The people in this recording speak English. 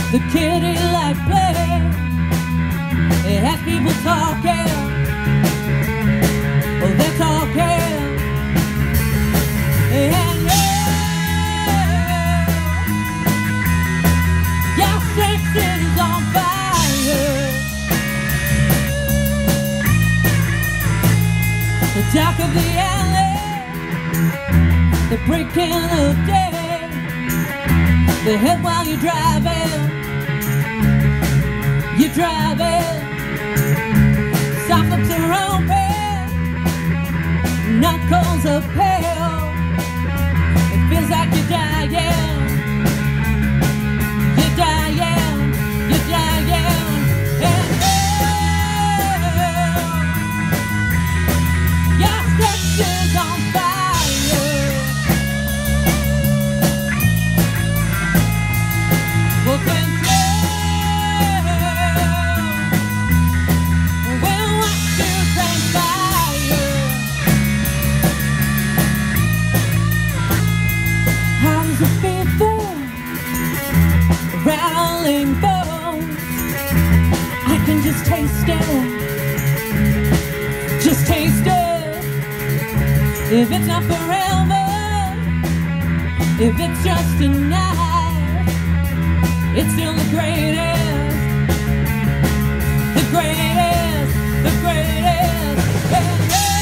The kitty like play, it has people talking. Oh, they're talking. And your sex is on fire. The dark of the alley, the breaking of day, the head while you're driving. You're driving, soft lips are open, knuckles are pale. It feels like you're dying. You're dying, you're dying. And your sex is on fire. Well, rattling bones, I can just taste it, just taste it. If it's not forever, if it's just a night, it's still the greatest, the greatest, the greatest.